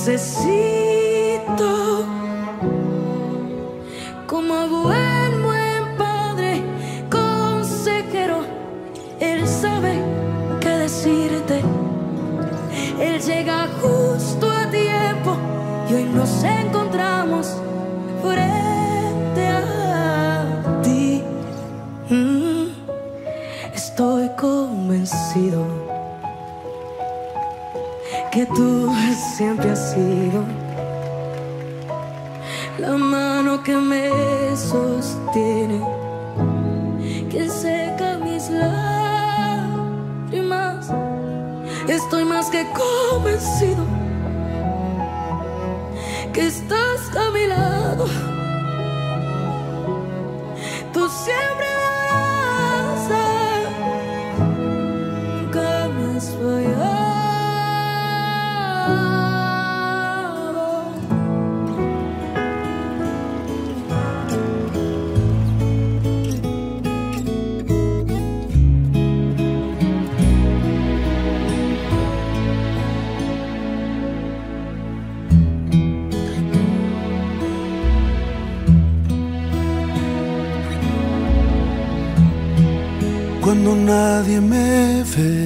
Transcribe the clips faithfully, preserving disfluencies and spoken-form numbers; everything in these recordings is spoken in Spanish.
necesito. Como buen, buen padre, consejero, Él sabe qué decirte. Él llega justo a tiempo y hoy nos encontramos frente a ti. Mm, estoy convencido que tú siempre has sido la mano que me sostiene, quien seca mis lágrimas. Estoy más que convencido que estás a mi lado. Tú siempre vas a, nunca me has fallado. Cuando nadie me ve,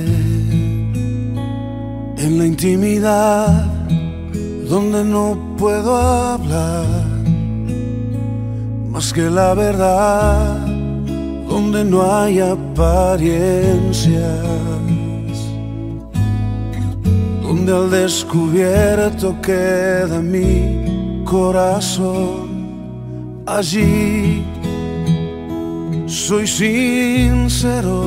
en la intimidad donde no puedo hablar más que la verdad, donde no hay apariencias, donde al descubierto queda mi corazón. Allí soy sincero,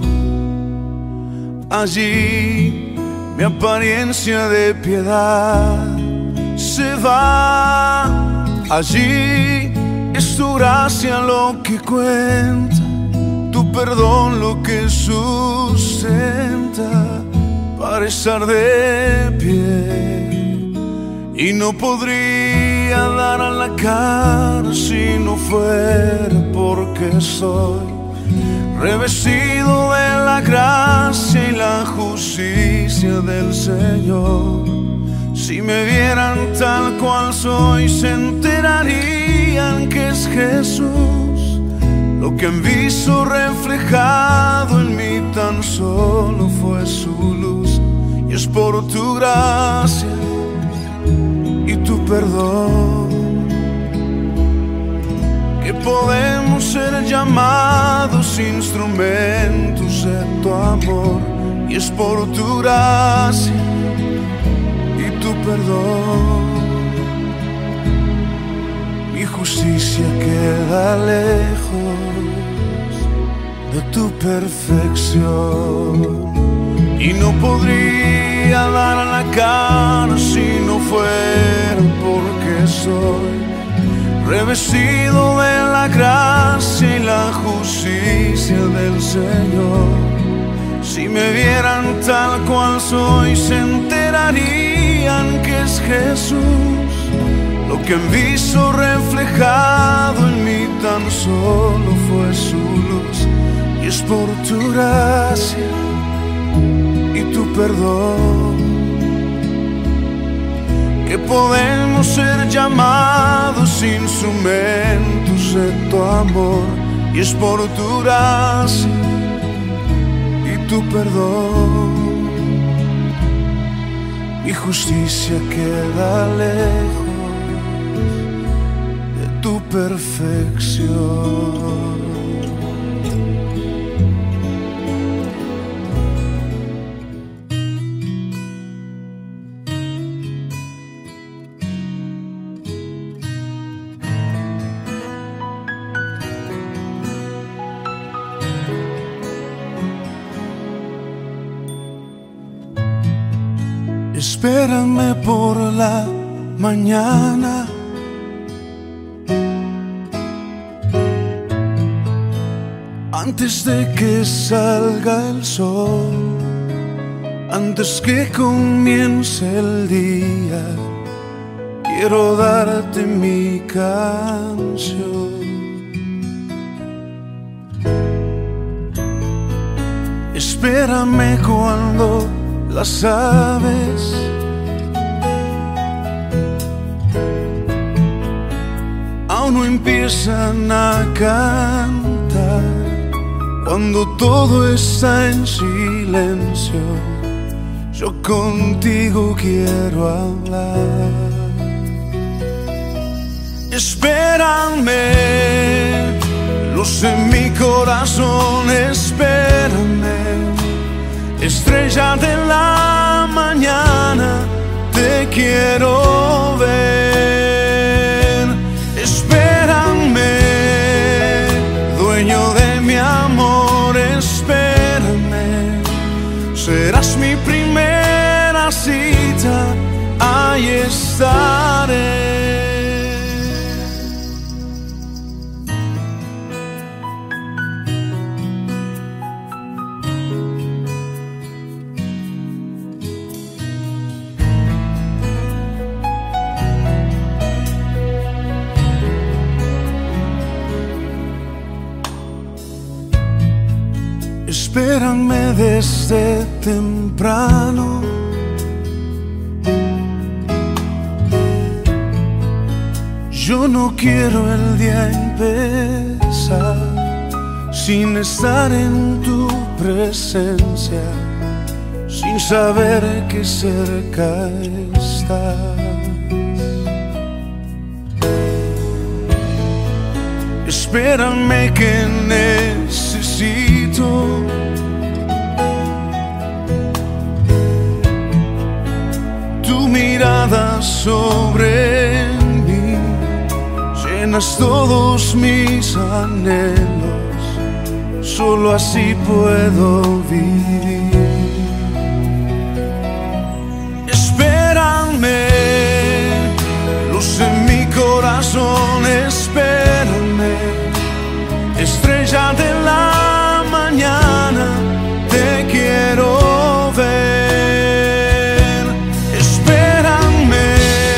allí mi apariencia de piedad se va. Allí es tu gracia lo que cuenta, tu perdón lo que sustenta para estar de pie. Y no podría dar a la cara si no fuera porque soy revestido de la gracia y la justicia del Señor. Si me vieran tal cual soy, se enterarían que es Jesús lo que han visto reflejado en mí. Tan solo fue su luz, y es por tu gracia y tu perdón que podemos ser llamados instrumentos de tu amor. Y es por tu gracia y tu perdón. Mi justicia queda lejos de tu perfección, y no podría dar la cara si no fuera porque soy revestido de la gracia y la justicia del Señor. Si me vieran tal cual soy, se enterarían que es Jesús lo que han visto reflejado en mí. Tan solo fue su luz, y es por tu gracia y tu perdón que podemos ser llamados instrumentos de tu amor. Y es por tu gracia y tu perdón. Mi justicia queda lejos de tu perfección. Espérame por la mañana, antes de que salga el sol, antes que comience el día. Quiero darte mi canción. Espérame cuando las aves aún no empiezan a cantar, cuando todo está en silencio, yo contigo quiero hablar. Espérame, luz en mi corazón, espérame, estrella de la mañana, te quiero ver. Espérame, dueño de mi amor, espérame, serás mi primera cita, ahí estaré. Espérame desde temprano, yo no quiero el día empezar sin estar en tu presencia, sin saber que cerca estás. Espérame que necesito tu mirada sobre mí, llenas todos mis anhelos, solo así puedo vivir. Espérame, luz en mi corazón, espérame, estrella de la mañana, te quiero ver. Espérame,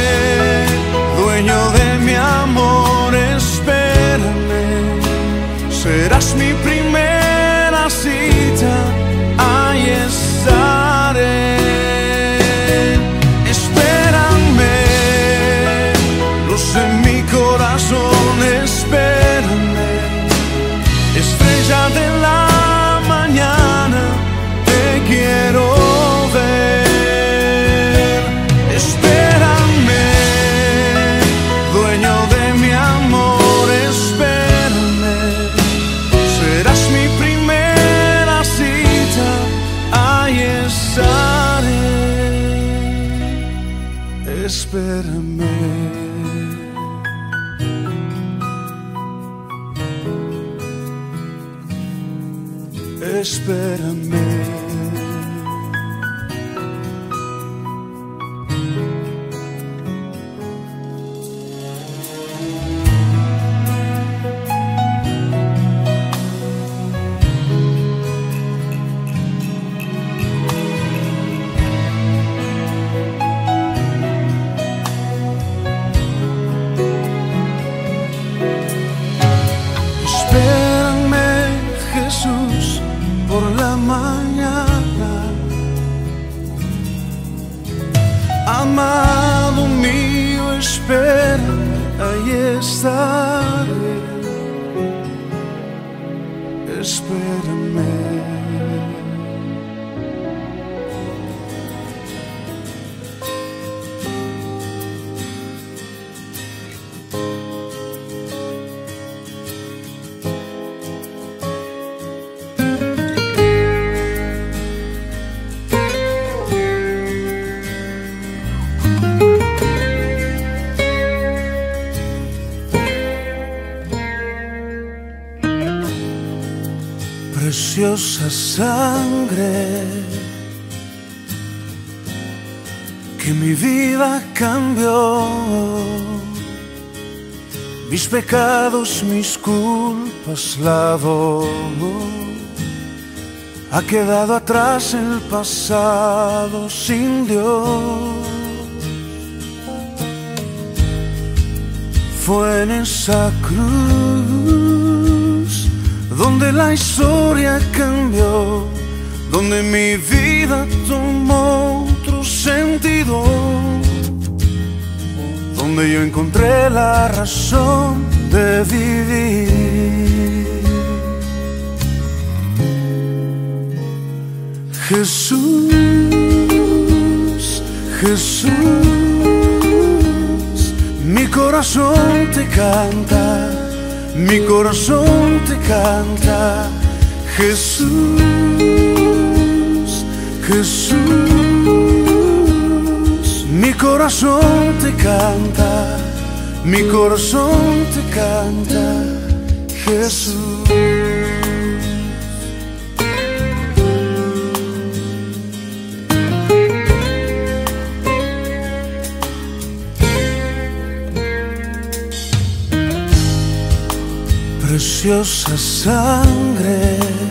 dueño de mi amor, espérame, serás mi primera cita, ahí estaré. Espérame, luz en mi corazón, espérame, estrella de la mañana, te quiero ver. Espérame, dueño de mi amor, espérame, serás mi primera cita, ahí estaré. Espérame. Espérame. Espérame, Jesús, por la mañana. Amado mío, espérame, ahí estaré. Espérame. Preciosa sangre que mi vida cambió, mis pecados, mis culpas lavó, ha quedado atrás el pasado sin Dios. Fue en esa cruz donde la historia cambió, donde mi vida tomó otro sentido, donde yo encontré la razón de vivir. Jesús, Jesús, mi corazón te canta, mi corazón te canta. Jesús, Jesús, mi corazón te canta, mi corazón te canta, Jesús. Preciosa sangre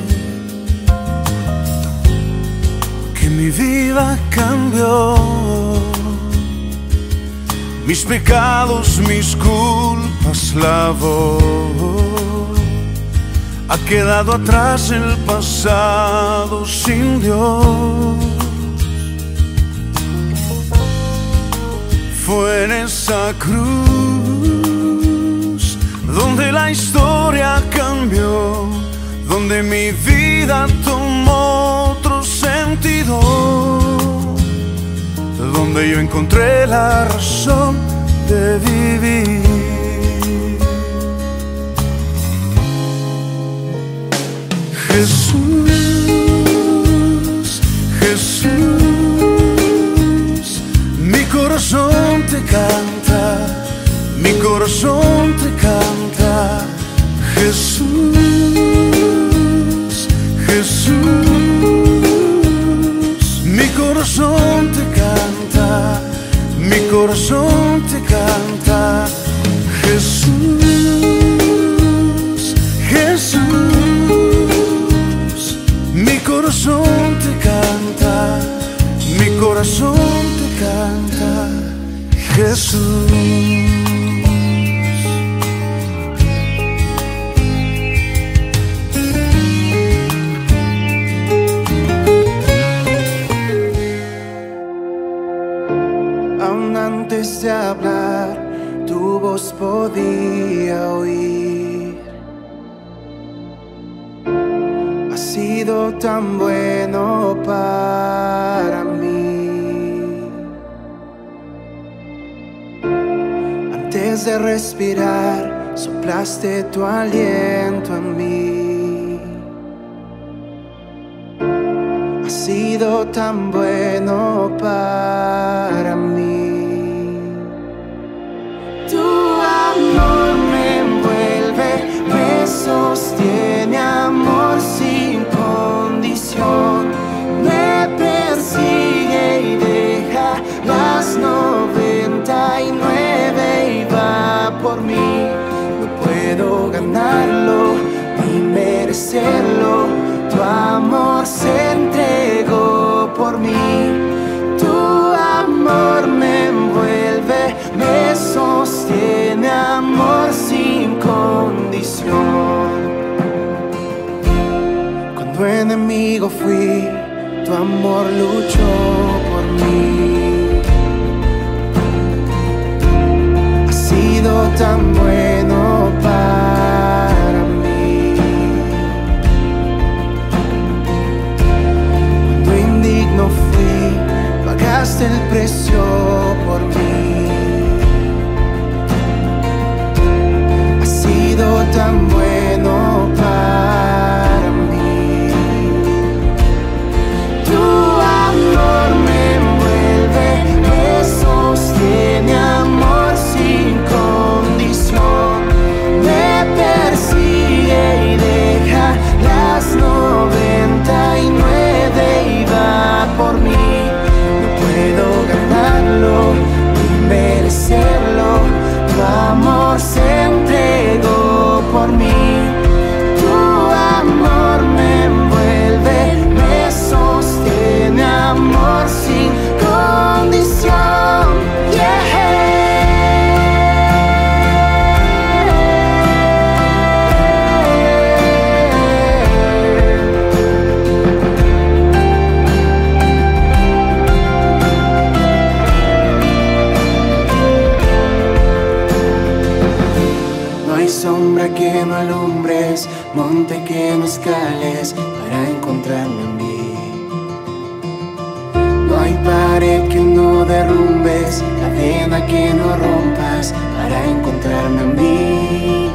que mi vida cambió, mis pecados, mis culpas lavó. Ha quedado atrás el pasado sin Dios. Fue en esa cruz donde la historia cambió, donde mi vida tomó otro sentido, donde yo encontré la razón de vivir. Jesús, Jesús, mi corazón te canta, mi corazón te canta. Jesús, Jesús, mi corazón te canta, mi corazón te canta. Jesús, Jesús, mi corazón te canta, mi corazón te canta, Jesús. Antes de hablar, tu voz podía oír. Has sido tan bueno para mí. Antes de respirar, soplaste tu aliento en mí. Has sido tan bueno para mí. Sostiene, amor sin condición, me persigue y deja las noventa y nueve y va por mí. No puedo ganarlo ni merecerlo, tu amor se entregó por mí. Tu amor me envuelve, me sostiene, amor sin condición. Cuando enemigo fui, tu amor luchó por mí. Has sido tan bueno para mí. Cuando indigno fui, pagaste el precio por mí. Has sido tan bueno para mí. Tu amor me envuelve, me sostiene, amor sin condición. hay sombra que no alumbres, monte que no escales para encontrarme a mí. No hay pared que no derrumbes, cadena que no rompas para encontrarme a mí.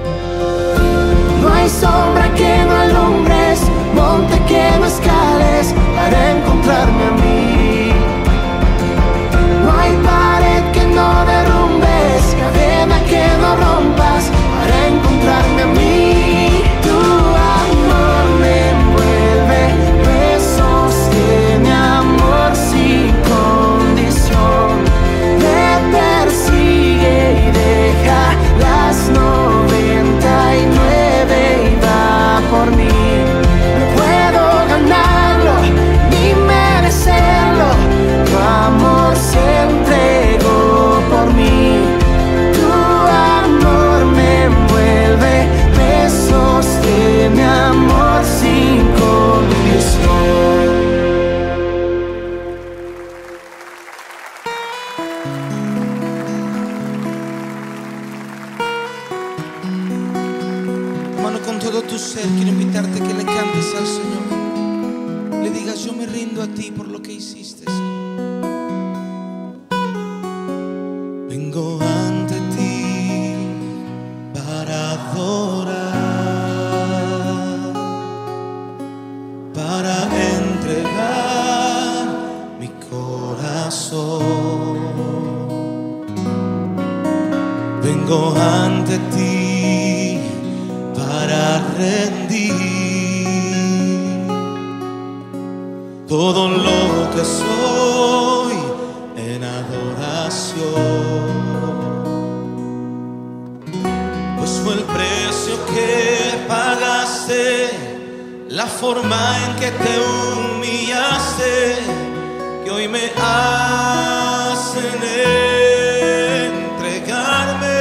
No hay sombra que no alumbres, monte que no escales para encontrarme a mí. No hay pared que no derrumbes, cadena que no rompas para encontrarme a mí. Tu amor me envuelve, me sostiene, amor sin condición. Me persigue y deja las noventa y nueve y va por mí. No puedo ganarlo ni merecerlo, tu amor se entregó por mí. Tu amor me envuelve, me sostiene, amor sin condición. Hermano, con todo tu ser quiero invitarte a que le cantes al Señor. Le digas: yo me rindo a ti por lo que hiciste, Señor. Vengo ante ti para adorar, para entregar mi corazón. Vengo ante ti para rendir todo lo que soy en adoración, pues fue el precio que pagaste, la forma en que te humillaste, que hoy me hacen entregarme.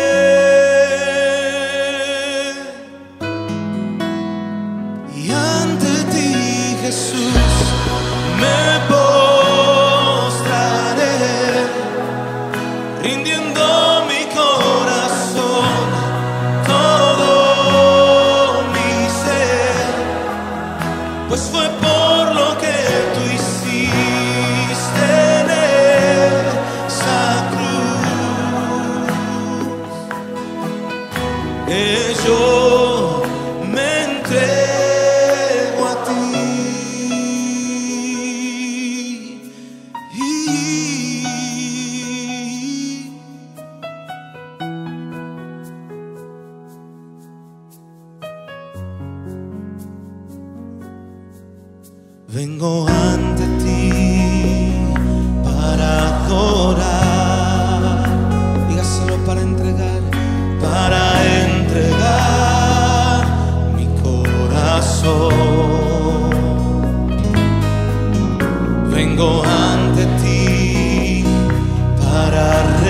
Y ante ti, Jesús, me postraré, rindiendo mi corazón, todo mi ser, pues fue por lo que tú hiciste en esa cruz, que yo me entrego a ti. Vengo ante ti para adorar, dígaselo, para entregar, para entregar mi corazón. Vengo ante ti para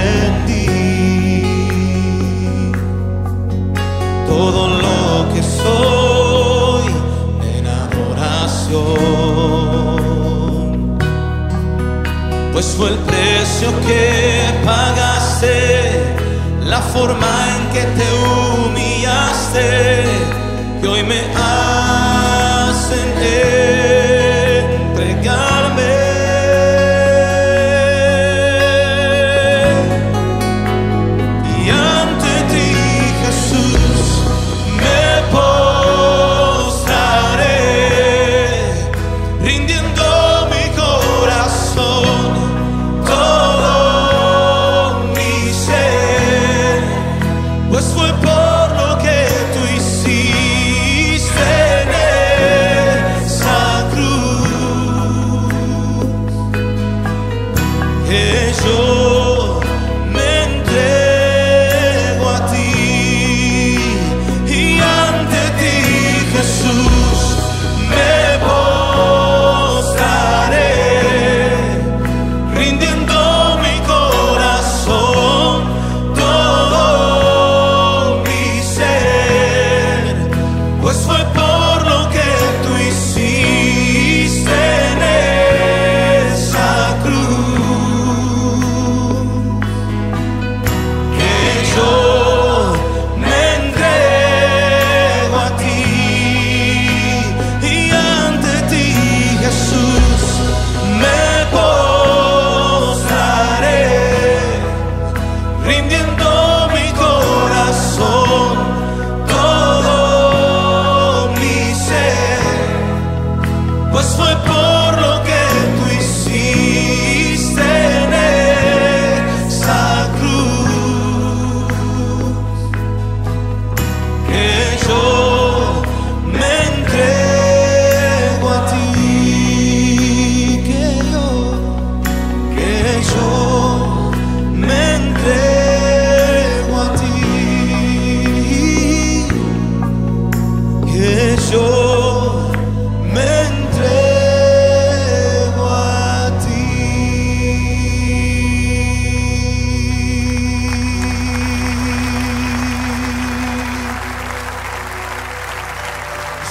rendir todo lo que soy en adoración, pues fue el precio que pagaste, la forma en que te humillaste, que hoy me hacen entregarme. Y ante ti, Jesús, me postraré, rindiendo mi corazón, todo mi ser,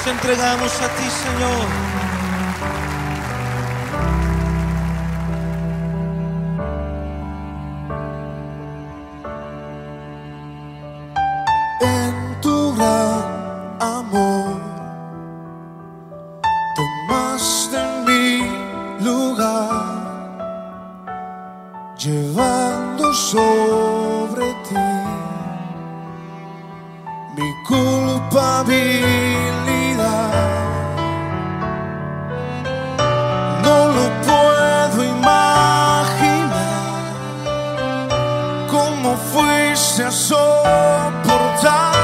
entregamos a ti, Señor. En tu gran amor tomaste mi lugar, llevando sobre ti mi culpabilidad. No lo puedo imaginar cómo fuiste a soportar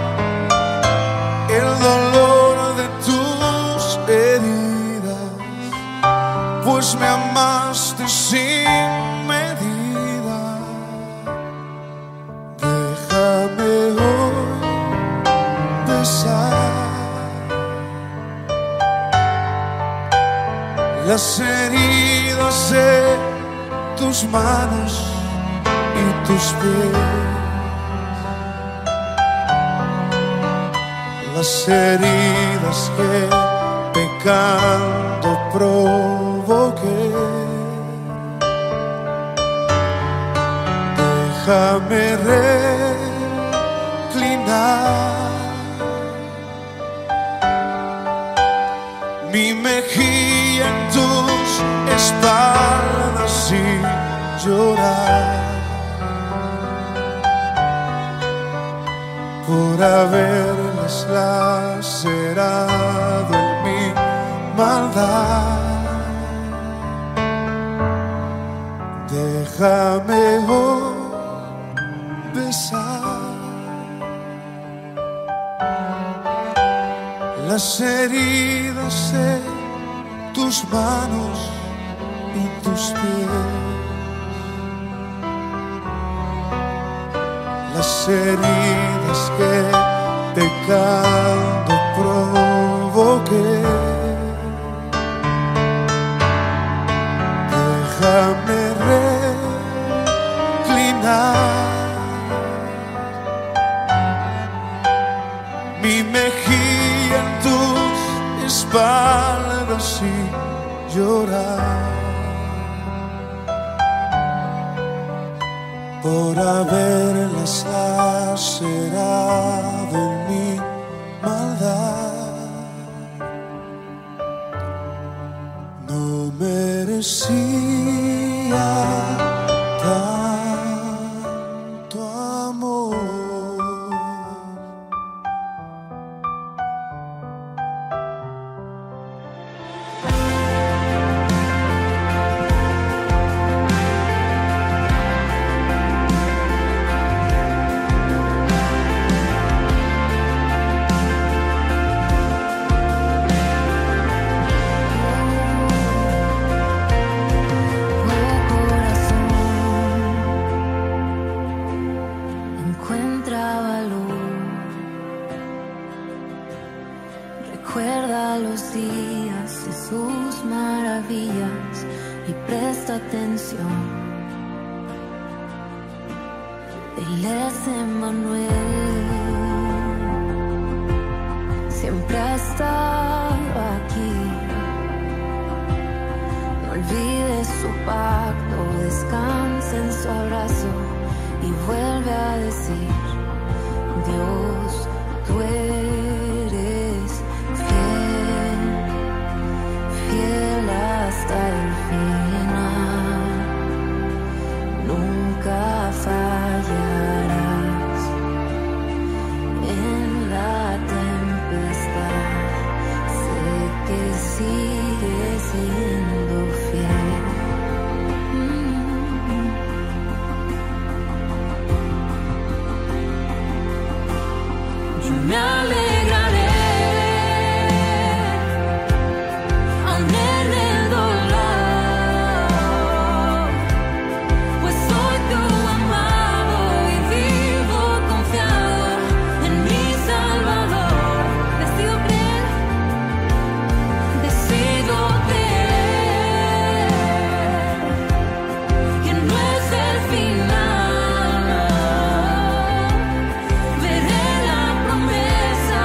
el dolor de tus heridas, pues me amaste sin medida. Déjame hoy las heridas de tus manos y tus pies, las heridas que pecando provoqué. Déjame reclinar mi mejilla en tus espaldas y llorar por haberlas lacerado en mi maldad. Déjame hoy besar las heridas de tus manos y tus pies, las heridas que pecando provoqué. Déjame reclinar mi mejilla en tus espaldas y llorar por haberlas lacerado en mi maldad. No merecía tanto amor. Recuerda los días de sus maravillas y presta atención. Él es Emmanuel, siempre ha estado aquí. No olvides su pacto, descansa en su abrazo y vuelve a decir: Dios, tú eres fiel, fiel hasta el final, nunca fallarás. En la tempestad sé que sigues siendo fiel. Me alegraré aún en el dolor, pues soy tu amado y vivo confiado en mi Salvador. Decido creer, decido creer que no es el final. Veré la promesa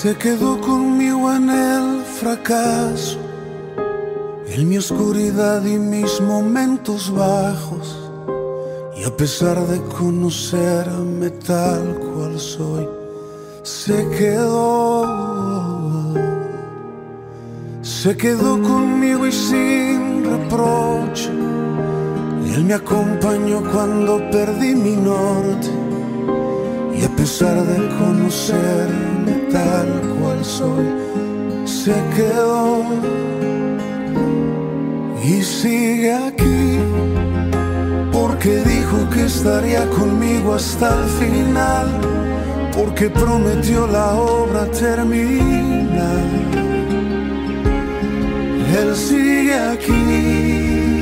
Se quedó conmigo en el fracaso, en mi oscuridad y mis momentos bajos. Y a pesar de conocerme tal cual soy, se quedó. Se quedó conmigo y sin reproche. Él me acompañó cuando perdí mi norte. Y a pesar de conocerme tal cual soy, se quedó. Y sigue aquí, porque dijo que estaría conmigo hasta el final, porque prometió la obra terminar. Él sigue aquí.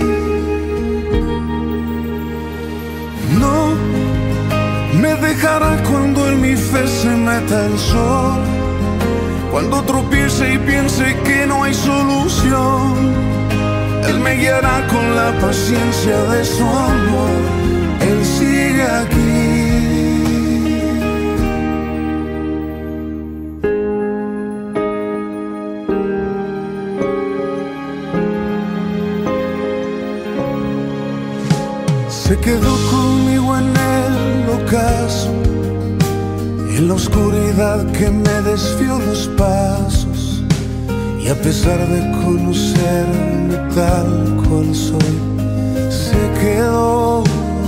No me dejará cuando en mi fe se meta el sol, cuando tropiece y piense que no hay solución. Él me guiará con la paciencia de su amor. Él sigue aquí. Se quedó conmigo en el ocaso, en la oscuridad que me desvió los pasos. Y a pesar de conocerme tal cual soy, se quedó.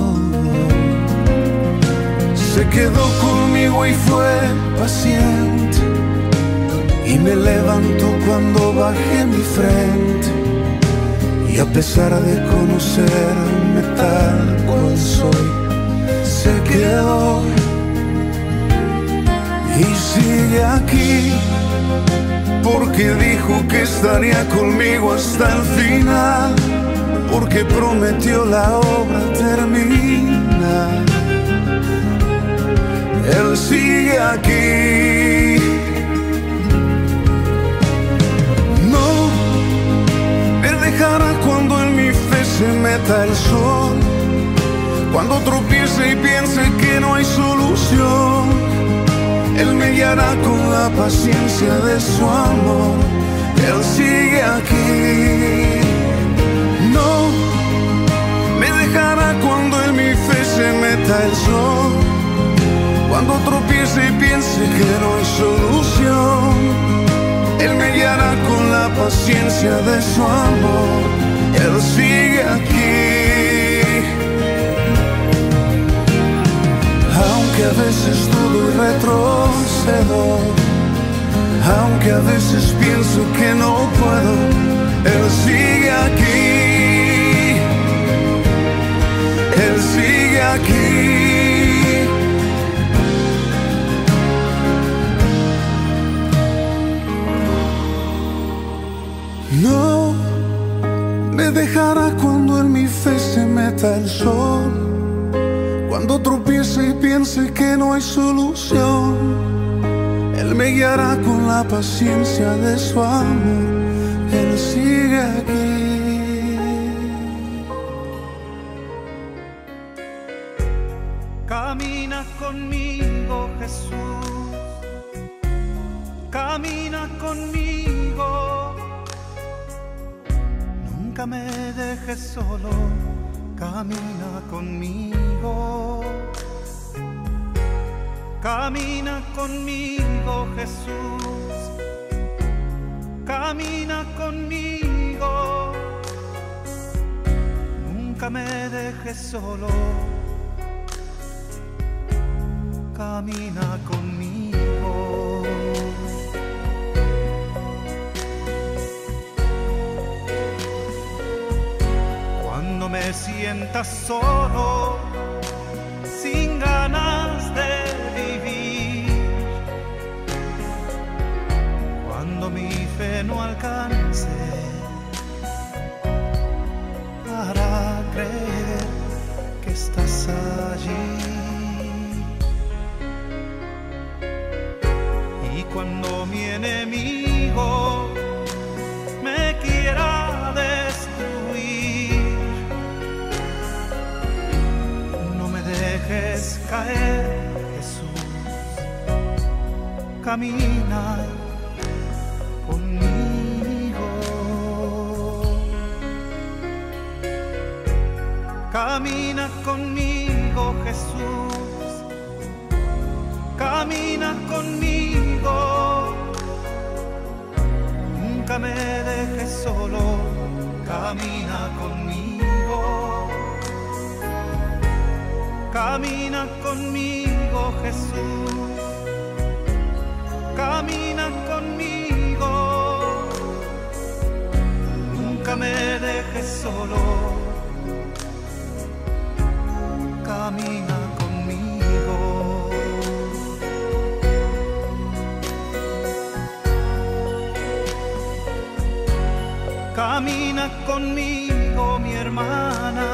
Se quedó conmigo y fue paciente, y me levantó cuando bajé mi frente. Y a pesar de conocerme tal cual soy, se quedó. Y sigue aquí, porque dijo que estaría conmigo hasta el final, porque prometió la obra terminar. Él sigue aquí. No me dejará cuando en mi fe se meta el sol, cuando tropiece y piense que no hay solución. Él me guiará con la paciencia de su amor. Él sigue aquí. No me dejará cuando en mi fe se meta el sol, cuando tropiece y piense que no hay solución. Él me guiará con la paciencia de su amor. Él sigue aquí. Aunque a veces dudo y retrocedo, aunque a veces pienso que no puedo, Él sigue aquí. Él sigue aquí. No me dejará cuando en mi fe se meta el sol, cuando tropiece y piense que no hay solución. Él me guiará con la paciencia de su amor. Él sigue aquí. Camina conmigo, Jesús. Camina conmigo. Nunca me dejes solo. Camina conmigo, camina conmigo, Jesús, camina conmigo, nunca me dejes solo, camina conmigo. Cuando me sientas solo, sin ganas de vivir, cuando mi fe no alcance para creer que estás allí, y cuando mi enemigo me quiera destruir, no me dejes caer, Jesús, camina conmigo, camina conmigo, Jesús, camina conmigo, nunca me dejes solo, camina conmigo, camina conmigo, Jesús, camina conmigo, nunca me dejes solo, camina conmigo. Camina conmigo, mi hermana,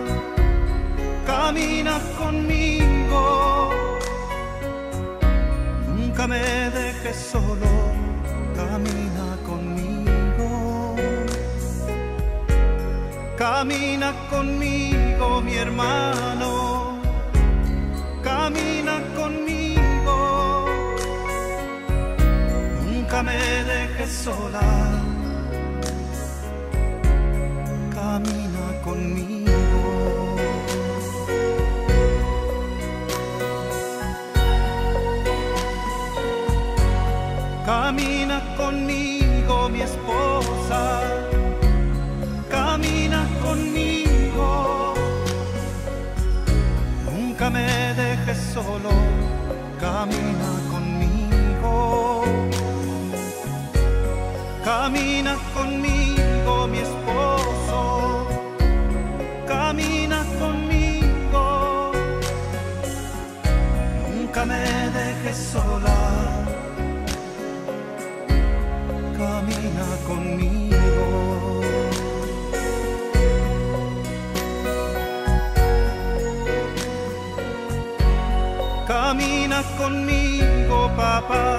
camina conmigo, nunca me dejes solo, camina conmigo, camina conmigo, mi hermano, camina conmigo, nunca me dejes sola, camina conmigo. Camina conmigo, mi esposa, camina conmigo, nunca me dejes solo, camina conmigo, camina conmigo, mi esposo, camina conmigo, nunca me dejes sola, camina conmigo. Camina conmigo, papá,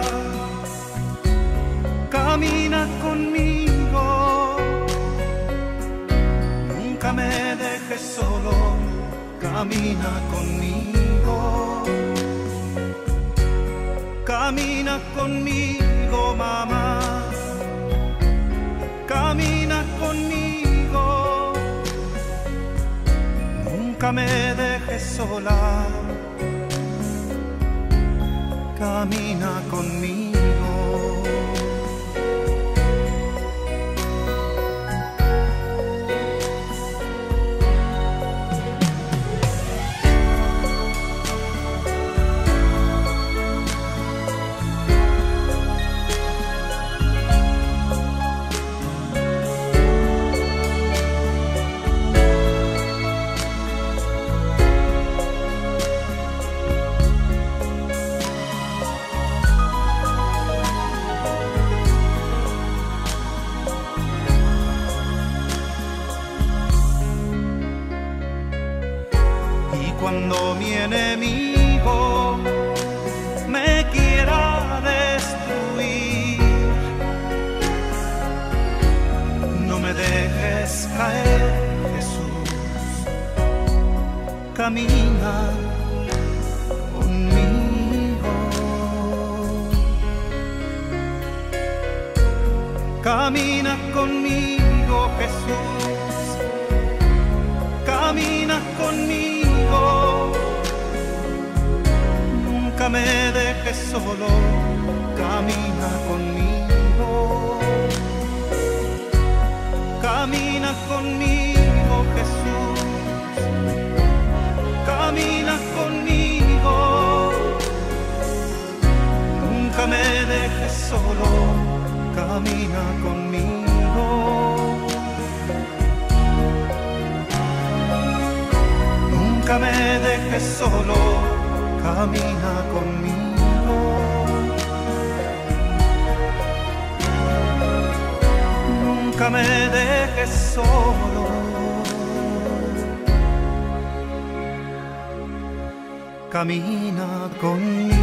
camina conmigo, nunca me dejes solo, camina conmigo, camina conmigo, mamá, camina conmigo, nunca me dejes sola, camina conmigo. Cuando mi enemigo me quiera destruir, no me dejes caer, Jesús, camina conmigo, camina conmigo, Jesús, camina conmigo, nunca me dejes solo, camina conmigo, camina conmigo, Jesús, camina conmigo, nunca me dejes solo, camina conmigo. Nunca me dejes solo, camina conmigo. Nunca me dejes solo, camina conmigo.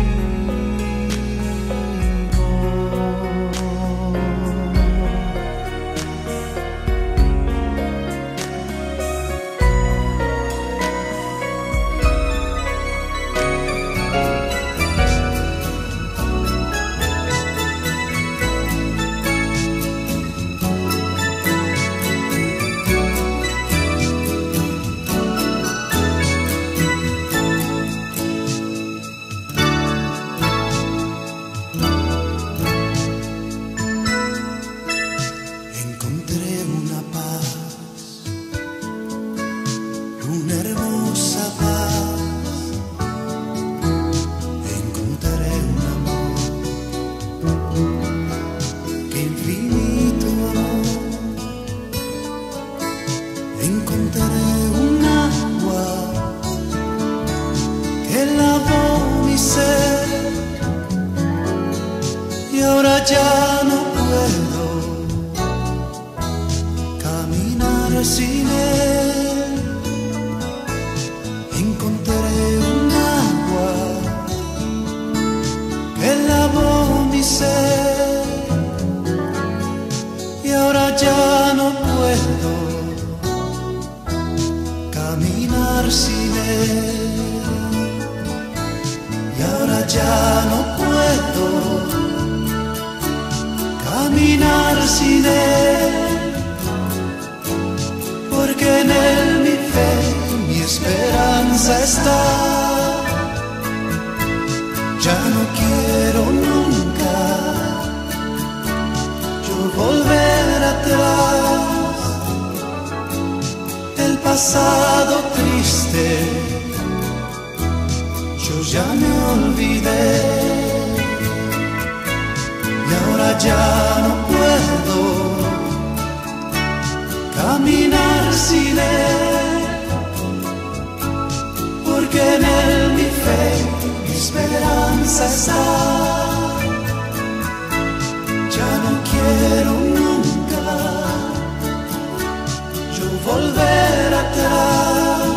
encontré un agua que lavó mi ser y ahora ya no puedo caminar sin él. Y ahora ya no puedo caminar sin él, porque en él mi fe, mi esperanza está. Ya no quiero nunca yo volver atrás. El pasado triste yo ya me olvidé, y ahora ya no puedo caminar sin él, porque en él mi fe, mi esperanza está. Ya no quiero nunca yo volver atrás.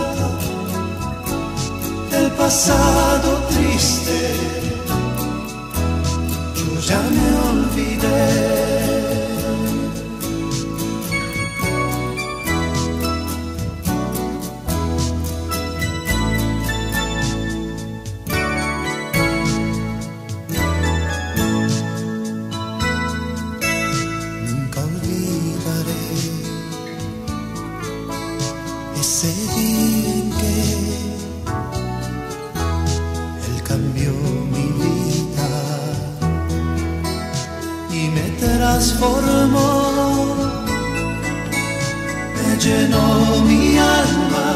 El pasado triste yo ya me olvidé. Nunca olvidaré ese día en que cambió mi vida y me transformó, me llenó mi alma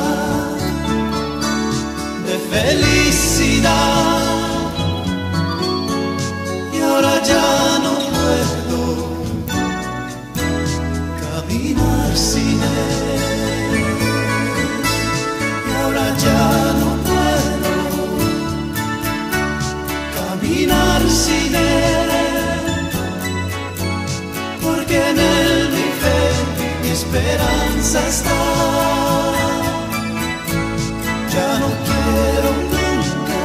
de felicidad, y ahora ya no puedo caminar sin él, y ahora ya no puedo caminar sin él, porque en él mi fe, mi esperanza está. Ya no quiero nunca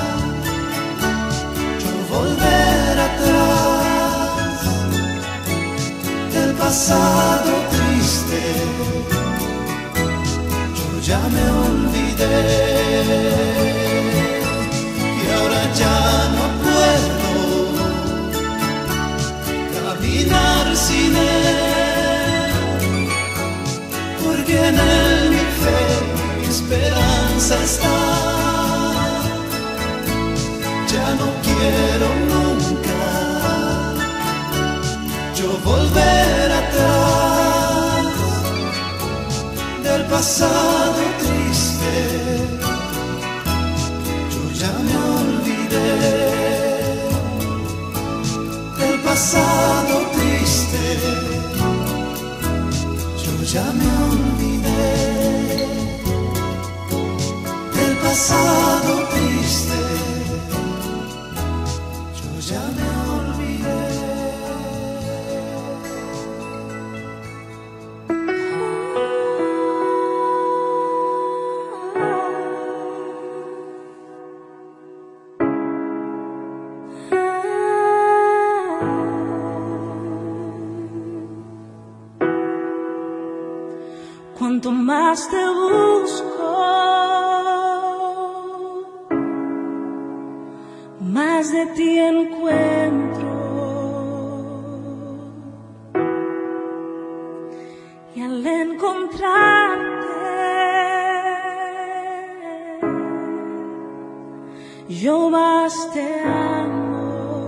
yo volver atrás. Del pasado triste yo ya me olvidé, y ahora ya no puedo caminar sin él, porque en él mi fe, mi esperanza está. Ya no quiero nunca yo volver atrás. Del pasado triste ya me olvidé, del pasado triste yo ya me olvidé, del pasado triste yo ya me olvidé. Cuanto más te busco, más de ti encuentro, y al encontrarte yo más te amo.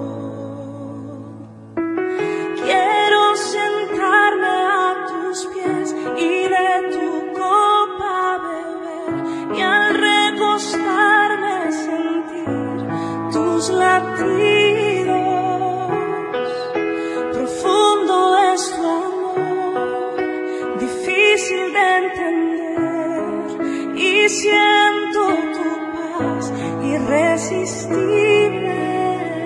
Quiero sentarme a tus pies y de tu copa beber, y al recostarme sentir tus latidos. Profundo es tu amor, difícil de entender, y siento tu paz irresistible.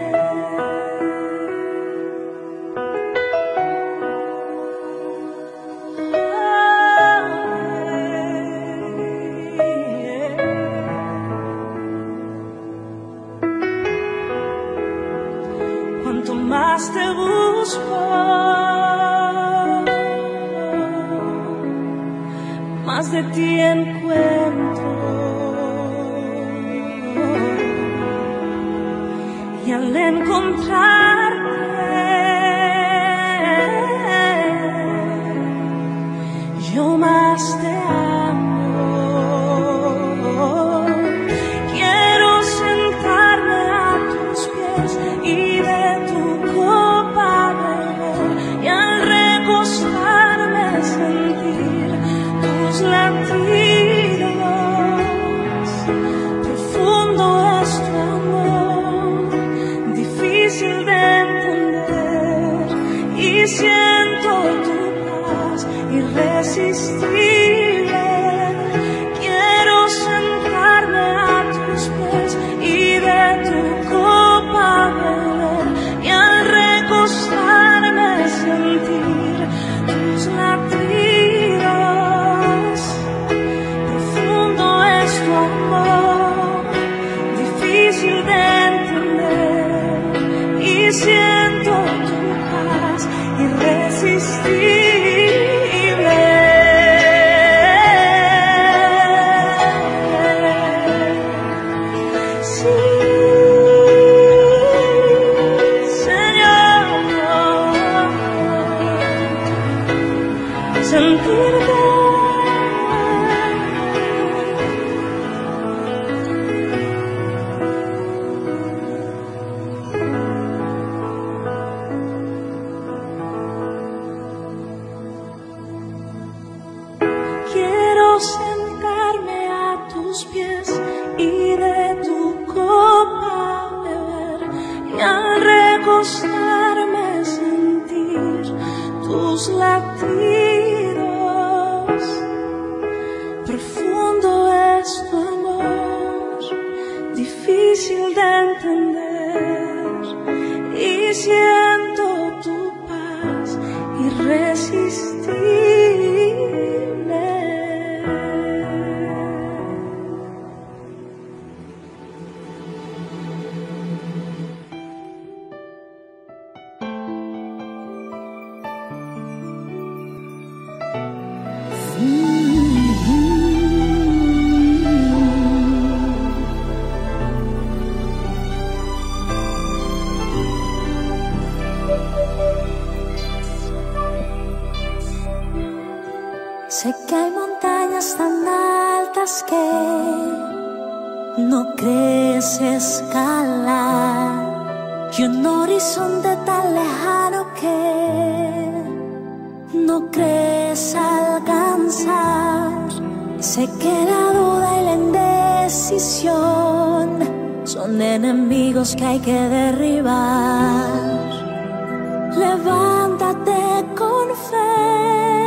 más te busco, más de ti encuentro. Y al encontrarte, yo más te amo. Quiero sentarme a tus pies y de tu copa beber, y al recostarme sentir tus latidos. Profundo es tu amor, difícil de entender, y siento tu paz irresistible. Quiero sentarme a tus pies y de tu copa beber, y al recostarme sentir tus latidos. Profundo es tu amor, difícil de entender, y siento tu paz irresistible. Sí, Señor, sentirte. Quiero sentarme a tus pies y de tu copa beber, y al recostarme sentir tus latidos. Profundo es tu amor, difícil de entender, y siento tu paz irresistible. Sé que hay montañas tan altas que no crees escalar, y un horizonte tan lejano que no crees alcanzar. Sé que la duda y la indecisión son enemigos que hay que derribar. Levántate con fe,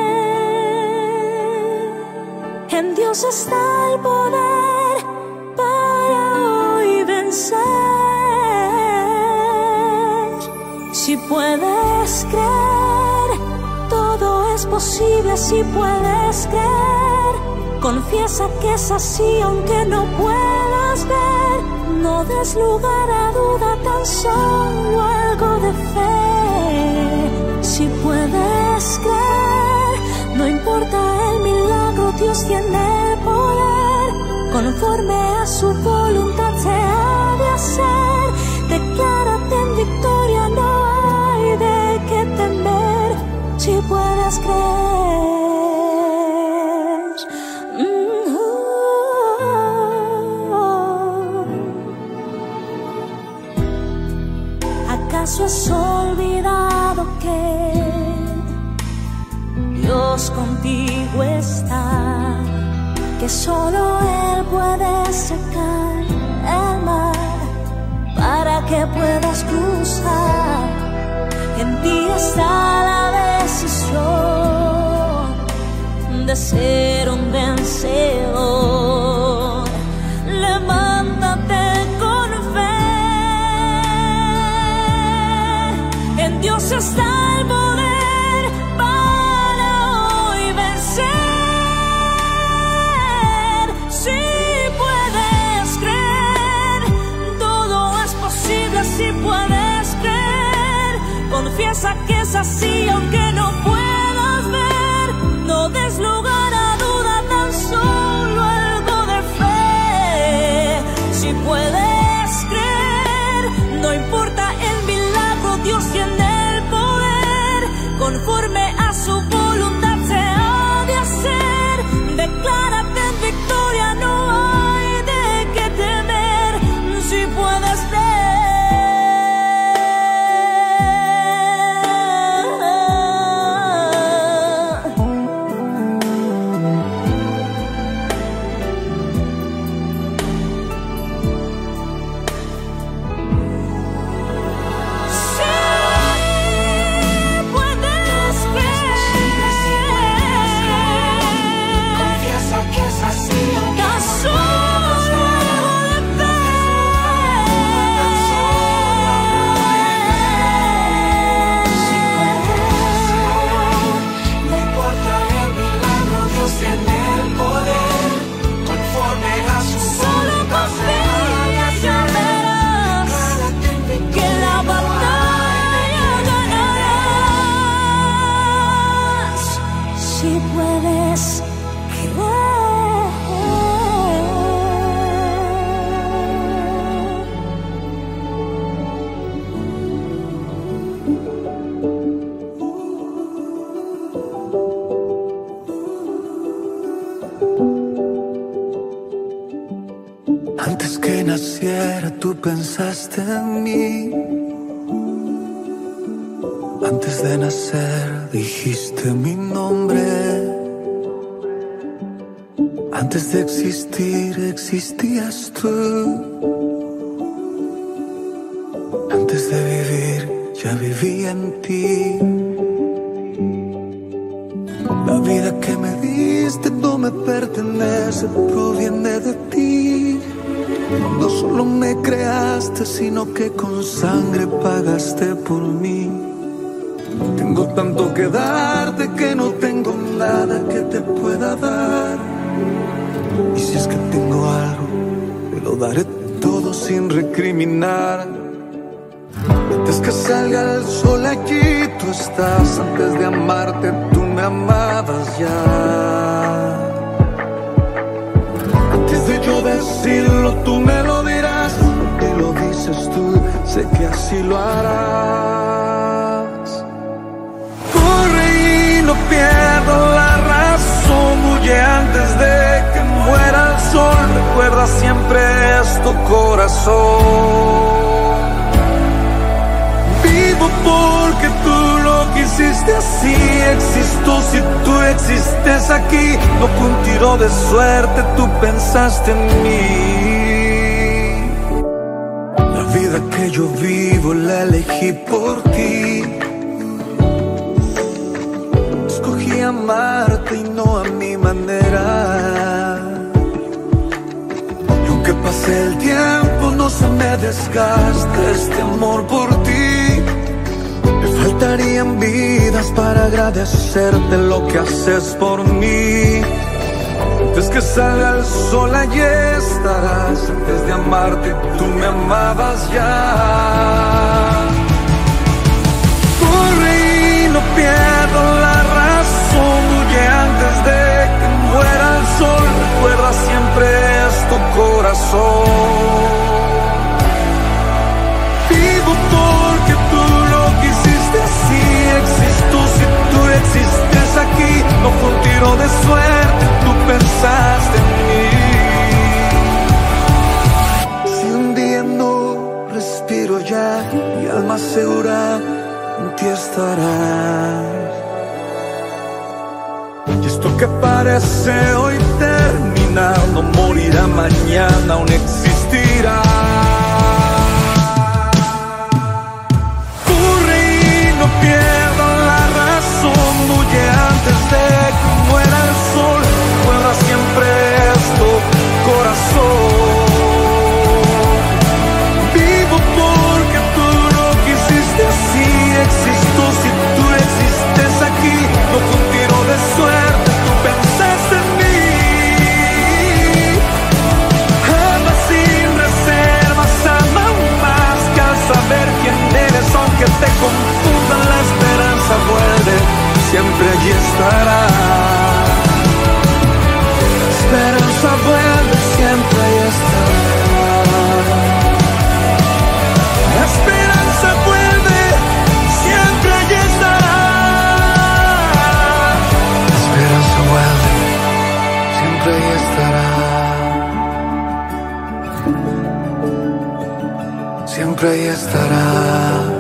en Dios está el poder para hoy vencer. Si puedes creer, todo es posible. Si puedes creer, confiesa que es así aunque no puedas ver. No des lugar a duda, tan solo algo de fe. Si puedes creer, no importa el milagro, Dios tiene el poder. Conforme a su voluntad se ha de hacer. Declárate en victoria, no hay de qué temer. Si puedes creer. Mm, oh, oh. ¿Acaso has olvidado que Dios contigo está? Que solo Él puede secar el mar para que puedas cruzar. En ti está la decisión de ser un vencedor. Levántate con fe, en Dios está el poder para hoy vencer. Si puedes creer, todo es posible. Si puedes creer, así, aunque no puedas ver. No des lugar a duda, tan solo algo de fe. Si puedes creer, no importa el milagro, Dios tiene el poder. Conforme a su voluntad se ha de hacer. Declárate en victoria, no hay de qué temer. Si puedes creer. Antes que naciera tú pensaste en mí. Antes de nacer dijiste mi nombre. Antes de existir existías tú. Antes de vivir ya vivía en ti. La vida que me diste no me pertenece, proviene de ti. No solo me creaste, sino que con sangre pagaste por mí. Tengo tanto que darte que no tengo nada que te pueda dar. Y si es que tengo algo, te lo daré todo sin recriminar. Antes que salga el sol allí tú estás. Antes de amarte tú me amabas ya. Antes de yo decirlo tú me lo dirás. Porque lo dices tú, sé que así lo harás. Corre y no pierdo la razón. Huye antes de que muera el sol. Recuerda siempre esto, corazón. Vivo porque tú lo quisiste así. Existo si tú existes aquí. No fue un tiro de suerte, tú pensaste en mí. La vida que yo vivo la elegí por ti. Escogí amarte y no a mi manera. Y aunque pase el tiempo no se me desgasta este amor por ti. Me faltarían vidas para agradecerte lo que haces por mí. Antes que salga el sol allí estarás. Antes de amarte tú me amabas ya. Corre y no pierdo la razón. Huye antes de que muera el sol. Recuerda siempre esto, corazón. Vivo porque tú lo quisiste así. Existo si tú existes aquí. No fue un tiro de suerte, tú pensaste en mí. Si un día no respiro ya, mi alma segura en ti estará. Y esto que parece hoy terminar no morirá mañana, aún existirá. Pierdo la razón, huye antes de que muera el sol. Recuerda siempre esto, corazón. Vivo porque tú lo quisiste así. Existo si tú existes aquí. No fue un tiro de suerte, tú pensaste en mí. Jamás estará. Esperanza vuelve, siempre ahí estará. Esperanza vuelve, siempre ahí estará. Esperanza vuelve, siempre ahí estará. Siempre ahí estará.